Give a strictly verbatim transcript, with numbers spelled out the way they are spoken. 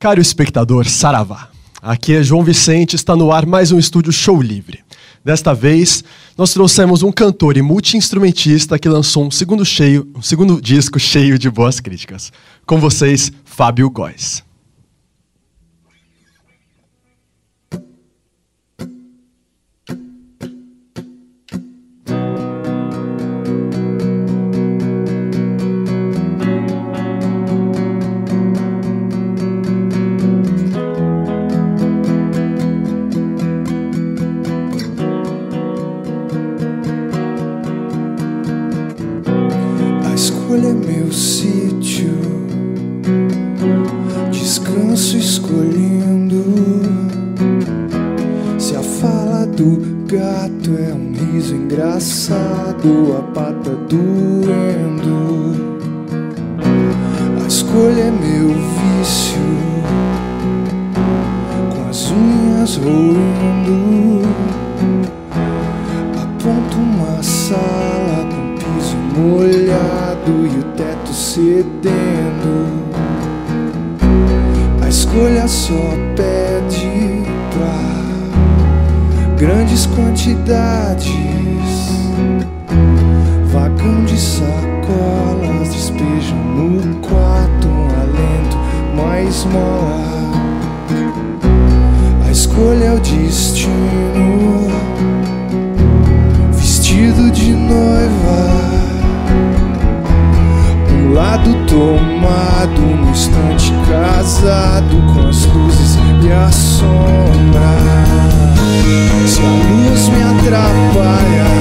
Caro espectador, saravá. Aqui é João Vicente, está no ar mais um estúdio Show Livre. Desta vez, nós trouxemos um cantor e multi-instrumentista que lançou um segundo, cheio, um segundo disco cheio de boas críticas. Com vocês, Fábio Góes. Escolha meu sítio, descanso escolhendo. Se a fala do gato é um riso engraçado, a pata doendo. A escolha é meu vício, com as unhas roendo. Aponto uma sala com piso molhado e o teto cedendo. A escolha só pede pra grandes quantidades. Vagão de sacolas despeja no quarto um alento mais mola. A escolha é o destino, vestido de noiva. Um lado tomado, no instante casado, com as luzes e a sombra. Se a luz me atrapalha,